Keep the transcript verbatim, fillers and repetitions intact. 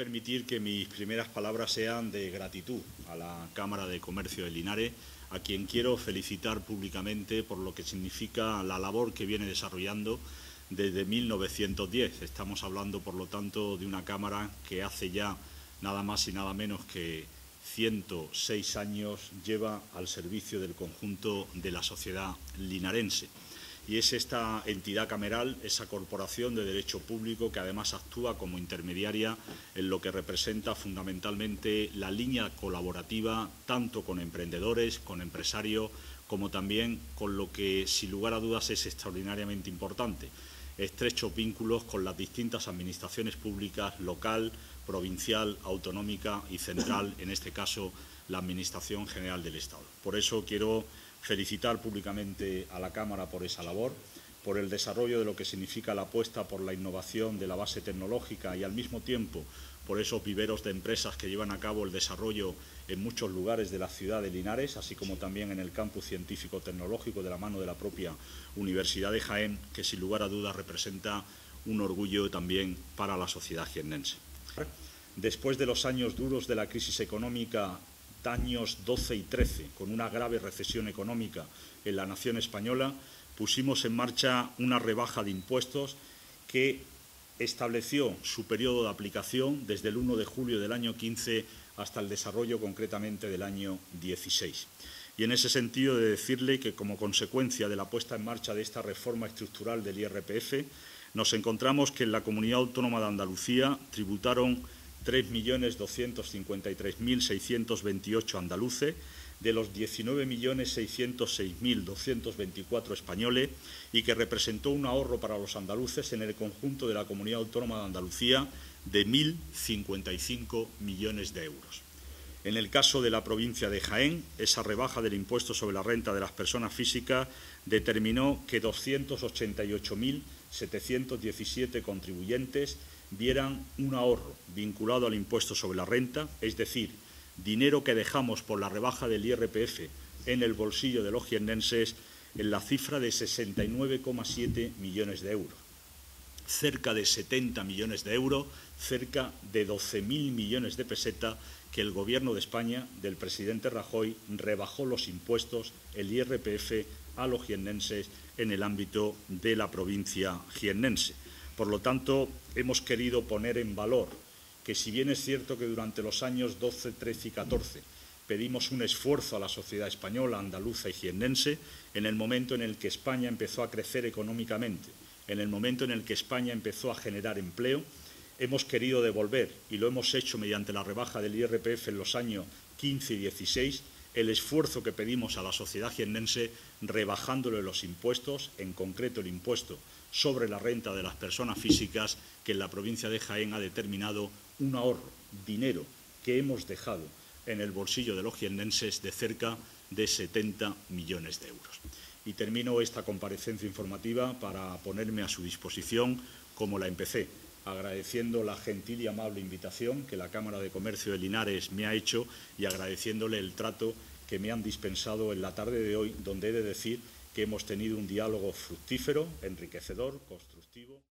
permitir que mis primeras palabras sean de gratitud a la Cámara de Comercio de Linares, a quien quiero felicitar públicamente por lo que significa la labor que viene desarrollando desde mil novecientos diez. Estamos hablando, por lo tanto, de una Cámara que hace ya nada más y nada menos que ciento seis años lleva al servicio del conjunto de la sociedad linarense. Y es esta entidad cameral, esa corporación de derecho público que además actúa como intermediaria en lo que representa fundamentalmente la línea colaborativa tanto con emprendedores, con empresarios, como también con lo que sin lugar a dudas es extraordinariamente importante, estrechos vínculos con las distintas administraciones públicas local, provincial, autonómica y central, en este caso la Administración General del Estado. Por eso quiero felicitar públicamente a la Cámara por esa labor, por el desarrollo de lo que significa la apuesta por la innovación de la base tecnológica y al mismo tiempo por esos viveros de empresas que llevan a cabo el desarrollo en muchos lugares de la ciudad de Linares, así como también en el campus científico-tecnológico de la mano de la propia Universidad de Jaén, que sin lugar a dudas representa un orgullo también para la sociedad jiennense. Después de los años duros de la crisis económica, años doce y trece, con una grave recesión económica en la nación española, pusimos en marcha una rebaja de impuestos que estableció su periodo de aplicación desde el uno de julio del año quince hasta el desarrollo concretamente del año dieciséis. Y en ese sentido de decirle que como consecuencia de la puesta en marcha de esta reforma estructural del I R P F, nos encontramos que en la Comunidad Autónoma de Andalucía tributaron tres millones doscientos cincuenta y tres mil seiscientos veintiocho andaluces, de los diecinueve millones seiscientos seis mil doscientos veinticuatro españoles, y que representó un ahorro para los andaluces en el conjunto de la Comunidad Autónoma de Andalucía de mil cincuenta y cinco millones de euros. En el caso de la provincia de Jaén, esa rebaja del impuesto sobre la renta de las personas físicas determinó que doscientos ochenta y ocho mil setecientos diecisiete contribuyentes vieran un ahorro vinculado al impuesto sobre la renta, es decir, dinero que dejamos por la rebaja del I R P F en el bolsillo de los jiennenses en la cifra de sesenta y nueve coma siete millones de euros. Cerca de setenta millones de euros, cerca de doce mil millones de pesetas que el Gobierno de España, del presidente Rajoy, rebajó los impuestos, el I R P F, a los jiennenses en el ámbito de la provincia jiennense. Por lo tanto, hemos querido poner en valor que, si bien es cierto que durante los años doce, trece y catorce pedimos un esfuerzo a la sociedad española, andaluza y jiennense, en el momento en el que España empezó a crecer económicamente, en el momento en el que España empezó a generar empleo, hemos querido devolver, y lo hemos hecho mediante la rebaja del I R P F en los años quince y dieciséis, el esfuerzo que pedimos a la sociedad jiennense rebajándole los impuestos, en concreto el impuesto sobre la renta de las personas físicas, que en la provincia de Jaén ha determinado un ahorro, dinero que hemos dejado en el bolsillo de los jiennenses de cerca de setenta millones de euros. Y termino esta comparecencia informativa para ponerme a su disposición como la empecé, agradeciendo la gentil y amable invitación que la Cámara de Comercio de Linares me ha hecho y agradeciéndole el trato que me han dispensado en la tarde de hoy, donde he de decir que hemos tenido un diálogo fructífero, enriquecedor, constructivo.